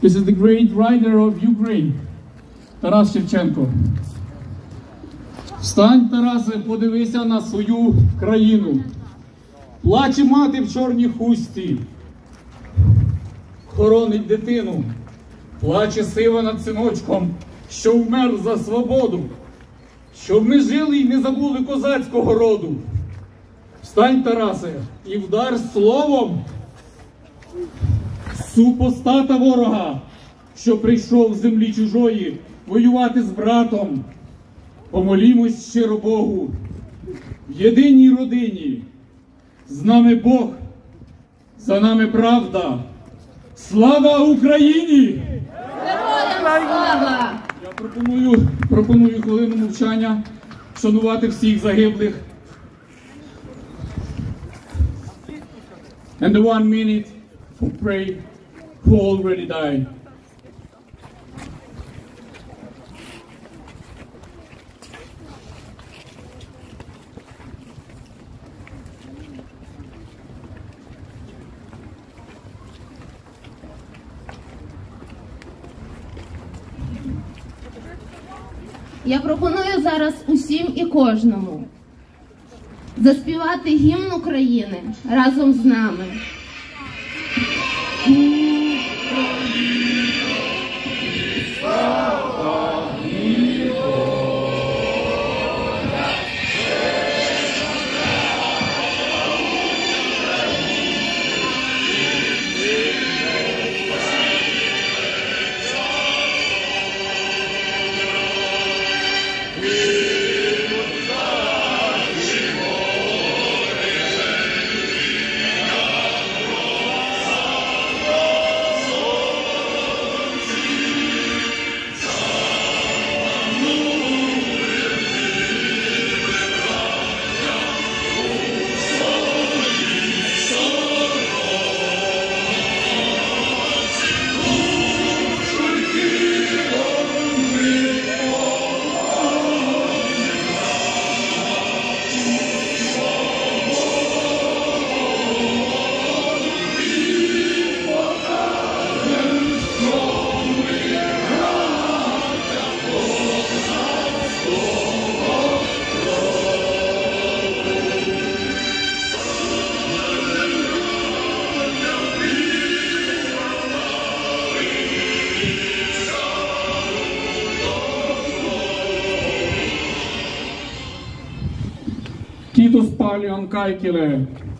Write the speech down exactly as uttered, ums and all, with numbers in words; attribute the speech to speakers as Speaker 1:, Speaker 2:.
Speaker 1: This is the great writer of Ukraine, Тарас Шевченко. Встань, Тарасе, подивися на свою країну. Плаче мати в чорній хустці, хоронить дитину. Плаче сива над синочком, що вмер за свободу, щоб ми жили і не забули козацького роду. Встань, Тарасе, і вдар словом супостата ворога, що прийшов з землі чужої воювати з братом. Помолімось щиро Богу, в єдиній родині. З нами Бог, за нами правда. Слава Україні!
Speaker 2: Героям слава!
Speaker 1: Я пропоную, пропоную хвилину мовчання вшанувати всіх загиблих. And the one minute for pray who already died.
Speaker 2: Я пропоную зараз усім і кожному заспівати гімн України разом з нами.
Speaker 1: Kiitos paljon kaikille.